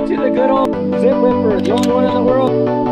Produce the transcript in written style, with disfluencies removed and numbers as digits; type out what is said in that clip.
to the good old ZipWhipper, the only one in the world.